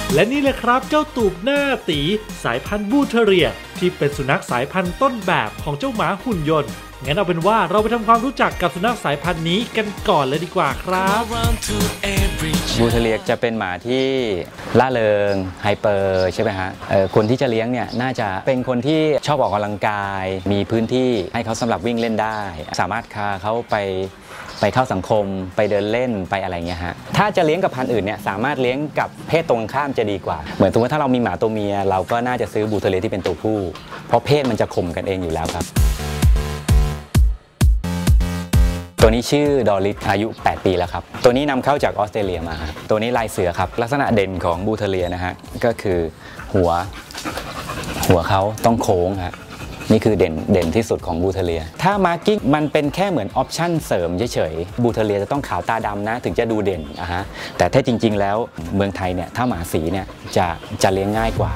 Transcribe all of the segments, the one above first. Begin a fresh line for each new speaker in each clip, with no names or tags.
และนี่แหละครับเจ้าตูบหน้าตีสายพันธุ์บูเทเรียที่เป็นสุนัขสายพันธุ์ต้นแบบของเจ้าหมาหุ่นยนต์งั้นเอาเป็นว่าเราไปทำความรู้จักกับสุนัขสายพันธุ์นี้กันก่อนเลยดีกว่าครับ
บูเทเรียจะเป็นหมาที่ล่าเริงไฮเปอร์ใช่ไหมฮะคนที่จะเลี้ยงเนี่ยน่าจะเป็นคนที่ชอบออกกำลังกายมีพื้นที่ให้เขาสำหรับวิ่งเล่นได้สามารถพาเขาไปเข้าสังคมไปเดินเล่นไปอะไรเงี้ยฮะถ้าจะเลี้ยงกับพันธุ์อื่นเนี่ยสามารถเลี้ยงกับเพศตรงข้ามจะดีกว่าเหมือนสมมติถ้าเรามีหมาตัวเมียเราก็น่าจะซื้อบูเทเรียที่เป็นตัวผู้เพราะเพศมันจะข่มกันเองอยู่แล้วครับตัวนี้ชื่อดอริสอายุ8ปีแล้วครับตัวนี้นำเข้าจากออสเตรเลียมาตัวนี้ลายเสือครับลักษณะเด่นของบูเทเรียนะฮะก็คือหัวเขาต้องโค้งฮะนี่คือเด่นที่สุดของบูเทเรียถ้ามาร์กิ้งมันเป็นแค่เหมือนออปชั่นเสริมเฉยๆบูเทเรียจะต้องขาวตาดำนะถึงจะดูเด่นนะฮะแต่ถ้าจริงๆแล้วเมืองไทยเนี่ยถ้าหมาสีเนี่ยจะเลี้ยงง่ายกว่า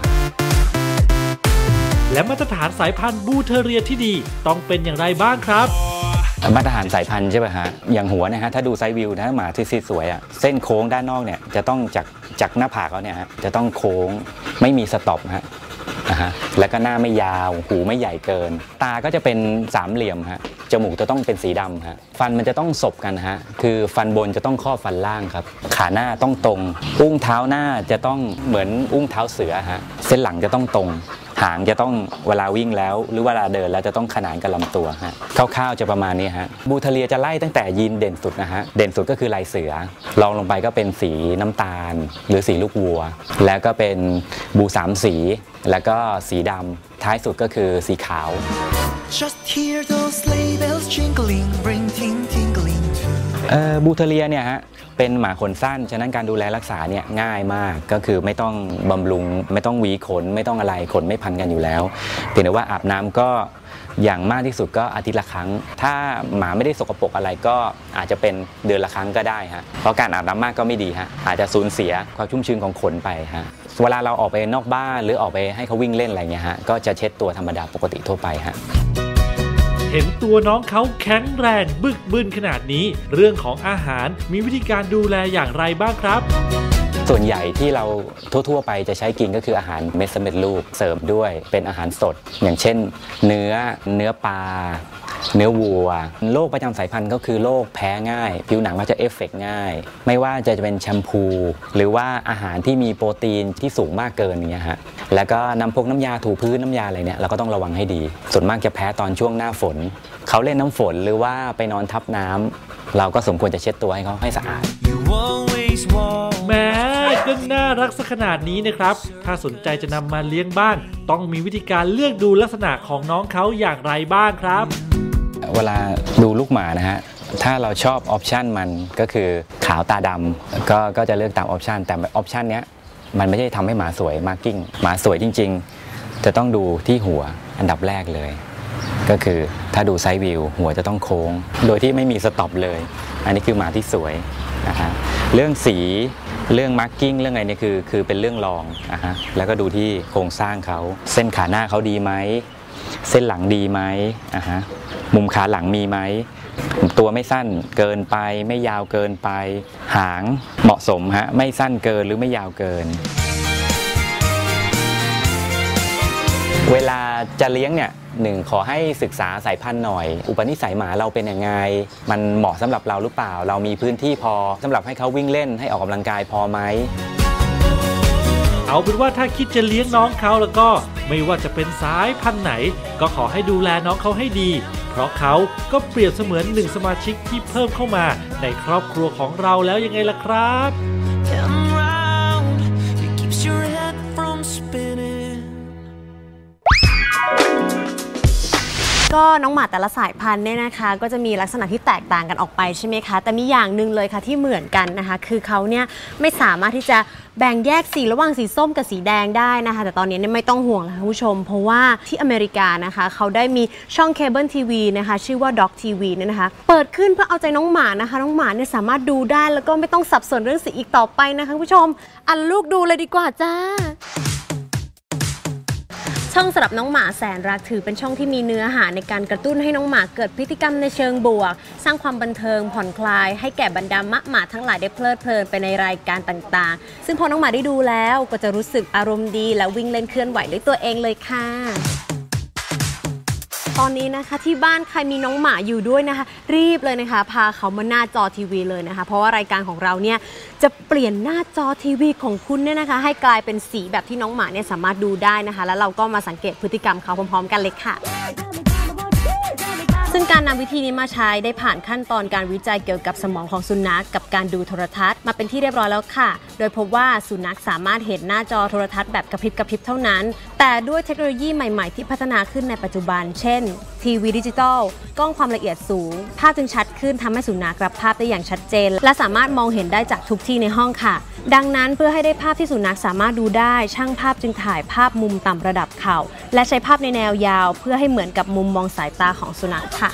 และมาตรฐานสายพันธุ์บูเทเรียที่ดีต้องเป็นอย่างไรบ้างครับ
มาตรฐานสายพันธุ์ใช่ป่ะฮะอย่างหัวนะฮะถ้าดูไซส์วิวถ้าหมาที่สวยอ่ะเส้นโค้งด้านนอกเนี่ยจะต้องจากหน้าผากเขาเนี่ยฮะจะต้องโค้งไม่มีสต็อปฮะแล้วก็หน้าไม่ยาวหูไม่ใหญ่เกินตาก็จะเป็นสามเหลี่ยมฮะจมูกจะต้องเป็นสีดำฮะฟันมันจะต้องสบกันฮะคือฟันบนจะต้องครอบฟันล่างครับขาหน้าต้องตรงอุ้งเท้าหน้าจะต้องเหมือนอุ้งเท้าเสือฮะเส้นหลังจะต้องตรงหางจะต้องเวลาวิ่งแล้วหรือเวลาเดินแล้วจะต้องขนานกับลำตัวฮะคร่าวๆจะประมาณนี้ฮะบูเทเรียจะไล่ตั้งแต่ยีนเด่นสุดนะฮะเด่นสุดก็คือลายเสือรองลงไปก็เป็นสีน้ำตาลหรือสีลูกวัวแล้วก็เป็นบูสามสีแล้วก็สีดำท้ายสุดก็คือสีขาว Just hear those sleigh bells jingling, ring ting tingling too. บูเทเรียเนี่ยฮะเป็นหมาขนสั้นฉะนั้นการดูแลรักษาเนี่ยง่ายมากก็คือไม่ต้องบำรุงไม่ต้องหวีขนไม่ต้องอะไรขนไม่พันกันอยู่แล้วเพียงแต่ว่าอาบน้ำก็อย่างมากที่สุดก็อาทิตย์ละครั้งถ้าหมาไม่ได้สกปรกอะไรก็อาจจะเป็นเดือนละครั้งก็ได้ฮะเพราะการอาบน้ำมากก็ไม่ดีฮะอาจจะสูญเสียความชุ่มชื้นของขนไปฮะเวลาเราออกไปนอกบ้านหรือออกไปให้เขาวิ่งเล่นอะไรเงี้ยฮะก็จะเช็ดตัวธรรมดาปกติทั่วไปฮะ
เห็นตัวน้องเขาแข็งแรงบึกบึนขนาดนี้เรื่องของอาหารมีวิธีการดูแลอย่างไรบ้างครับ
ส่วนใหญ่ที่เราทั่วๆไปจะใช้กินก็คืออาหารเม็ดสำเร็จรูปเสริมด้วยเป็นอาหารสดอย่างเช่นเนื้อปลาเนื้อวัวโรคประจำสายพันธุ์ก็คือโรคแพ้ง่ายผิวหนังก็จะเอฟเฟกต์ง่ายไม่ว่าจะเป็นแชมพูหรือว่าอาหารที่มีโปรตีนที่สูงมากเกินอย่างเงี้ยฮะแล้วก็น้ำยาถูพื้นน้ำยาอะไรเนี่ยเราก็ต้องระวังให้ดีส่วนมากจะแพ้ตอนช่วงหน้าฝนเขาเล่นน้ำฝนหรือว่าไปนอนทับน้ำเราก็สมควรจะเช็ดตัวให้เขาให้สะอาด
แม้ก็น่ารักสักขนาดนี้นะครับถ้าสนใจจะนำมาเลี้ยงบ้างต้องมีวิธีการเลือกดูลักษณะของน้องเขาอย่างไรบ้างครับ
เวลาดูลูกหมานะฮะถ้าเราชอบออปชันมันก็คือขาวตาดำก็จะเลือกตามออปชันแต่ออปชันเนี้ยมันไม่ใช่ทำให้หมาสวยมาร์กิ้งหมาสวยจริงๆจะต้องดูที่หัวอันดับแรกเลยก็คือถ้าดูไซด์วิวหัวจะต้องโค้งโดยที่ไม่มีสต็อปเลยอันนี้คือหมาที่สวยนะฮะเรื่องสีเรื่องมาร์กิ้งเรื่องอะไรเนี่ยคือเป็นเรื่องรองนะฮะแล้วก็ดูที่โครงสร้างเขาเส้นขาหน้าเขาดีไหมเส้นหลังดีไหมนะฮะมุมขาหลังมีไหมตัวไม่สั้นเกินไปไม่ยาวเกินไปหางเหมาะสมฮะไม่สั้นเกินหรือไม่ยาวเกินเวลาจะเลี้ยงเนี่ยขอให้ศึกษาสายพันธุ์หน่อยอุปนิสัยหมาเราเป็นยังไงมันเหมาะสำหรับเราหรือเปล่าเรามีพื้นที่พอสำหรับให้เขาวิ่งเล่นให้ออกกำลังกายพอไหม
เอาเป็นว่าถ้าคิดจะเลี้ยงน้องเขาแล้วก็ไม่ว่าจะเป็นสายพันธุ์ไหนก็ขอให้ดูแลน้องเขาให้ดีเพราะเขาก็เปรียบเสมือนหนึ่งสมาชิกที่เพิ่มเข้ามาในครอบครัวของเราแล้วยังไงล่ะครับ
ก็น้องหมาแต่ละสายพันธุ์เนี่ยนะคะก็จะมีลักษณะที่แตกต่างกันออกไปใช่ไหมคะแต่มีอย่างหนึ่งเลยค่ะที่เหมือนกันนะคะคือเขาเนี่ยไม่สามารถที่จะแบ่งแยกสีระหว่างสีส้มกับสีแดงได้นะคะแต่ตอนนี้เนี่ยไม่ต้องห่วงนะคะคุณผู้ชมเพราะว่าที่อเมริกานะคะเขาได้มีช่องเคเบิลทีวีนะคะชื่อว่า Dog TV เนี่ยนะคะเปิดขึ้นเพื่อเอาใจน้องหมานะคะน้องหมาเนี่ยสามารถดูได้แล้วก็ไม่ต้องสับสนเรื่องสีอีกต่อไปนะคะคุณผู้ชมลูกดูเลยดีกว่าจ้าช่องสำหรับน้องหมาแสนรักถือเป็นช่องที่มีเนื้อหาในการกระตุ้นให้น้องหมาเกิดพฤติกรรมในเชิงบวกสร้างความบันเทิงผ่อนคลายให้แก่บรรดามะหมาทั้งหลายได้เพลิดเพลินไปในรายการต่างๆซึ่งพอน้องหมาได้ดูแล้วก็จะรู้สึกอารมณ์ดีและวิ่งเล่นเคลื่อนไหวด้วยตัวเองเลยค่ะตอนนี้นะคะที่บ้านใครมีน้องหมาอยู่ด้วยนะคะรีบเลยนะคะพาเขามาหน้าจอทีวีเลยนะคะเพราะว่ารายการของเราเนี่ยจะเปลี่ยนหน้าจอทีวีของคุณเนี่ยนะคะให้กลายเป็นสีแบบที่น้องหมาเนี่ยสามารถดูได้นะคะแล้วเราก็มาสังเกตพฤติกรรมเขาพร้อมๆกันเลยค่ะซึ่งการนำวิธีนี้มาใช้ได้ผ่านขั้นตอนการวิจัยเกี่ยวกับสมองของสุนัขกับการดูโทรทัศน์มาเป็นที่เรียบร้อยแล้วค่ะโดยพบว่าสุนัขสามารถเห็นหน้าจอโทรทัศน์แบบกระพริบเท่านั้นแต่ด้วยเทคโนโลยีใหม่ๆที่พัฒนาขึ้นในปัจจุบันเช่นทีวีดิจิตอลกล้องความละเอียดสูงภาพจึงชัดขึ้นทำให้สุนัขรับภาพได้อย่างชัดเจนและสามารถมองเห็นได้จากทุกที่ในห้องค่ะดังนั้นเพื่อให้ได้ภาพที่สุนัขสามารถดูได้ช่างภาพจึงถ่ายภาพมุมต่ำระดับเข่าและใช้ภาพในแนวยาวเพื่อให้เหมือนกับมุมมองสายตาของสุนัขค่ะ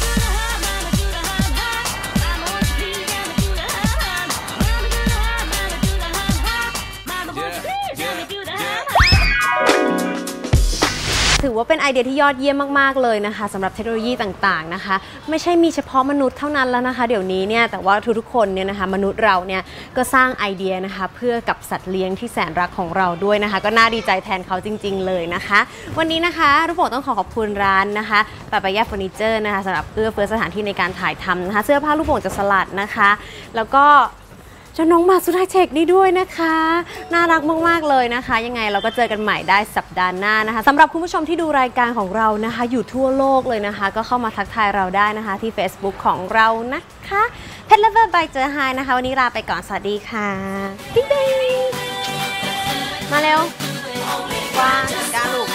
ถือว่าเป็นไอเดียที่ยอดเยี่ยมมากๆเลยนะคะสำหรับเทคโนโลยีต่างๆนะคะไม่ใช่มีเฉพาะมนุษย์เท่านั้นแล้วนะคะเดี๋ยวนี้เนี่ยแต่ว่าทุกๆคนเนี่ยนะคะมนุษย์เราเนี่ยก็สร้างไอเดียนะคะเพื่อกับสัตว์เลี้ยงที่แสนรักของเราด้วยนะคะก็น่าดีใจแทนเขาจริงๆเลยนะคะวันนี้นะคะลูกโป่งต้องขอบคุณร้านนะคะปาปายาเฟอร์นิเจอร์นะคะสำหรับเอื้อเฟื้อสถานที่ในการถ่ายทำนะคะเสื้อผ้าลูกโป่งจากสลัดนะคะแล้วก็เจ้าน้องหมาสุดไฮเทคนี่ด้วยนะคะน่ารักมากๆเลยนะคะยังไงเราก็เจอกันใหม่ได้สัปดาห์หน้านะคะสำหรับคุณผู้ชมที่ดูรายการของเรานะคะอยู่ทั่วโลกเลยนะคะก็เข้ามาทักทายเราได้นะคะที่ Facebook ของเรานะคะ Pet Lover by เจอไฮนะคะวันนี้ลาไปก่อนสวัสดีค่ะบ๊ายบายมาเร็วกวางกาลูก